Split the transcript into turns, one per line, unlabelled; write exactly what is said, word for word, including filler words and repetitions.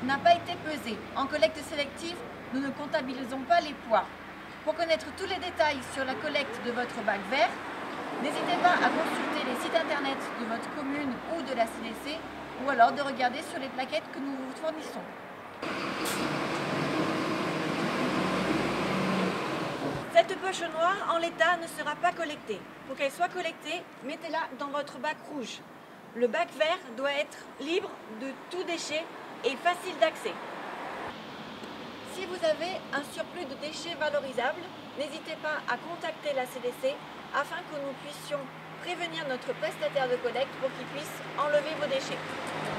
n'a pas été pesé. En collecte sélective, nous ne comptabilisons pas les poids. Pour connaître tous les détails sur la collecte de votre bac vert, n'hésitez pas à consulter les sites internet de votre commune ou de la C D C ou alors de regarder sur les plaquettes que nous vous fournissons. Cette poche noire, en l'état, ne sera pas collectée. Pour qu'elle soit collectée, mettez-la dans votre bac rouge. Le bac vert doit être libre de tout déchet et facile d'accès. Si vous avez un surplus de déchets valorisables, n'hésitez pas à contacter la C D C afin que nous puissions prévenir notre prestataire de collecte pour qu'il puisse enlever vos déchets.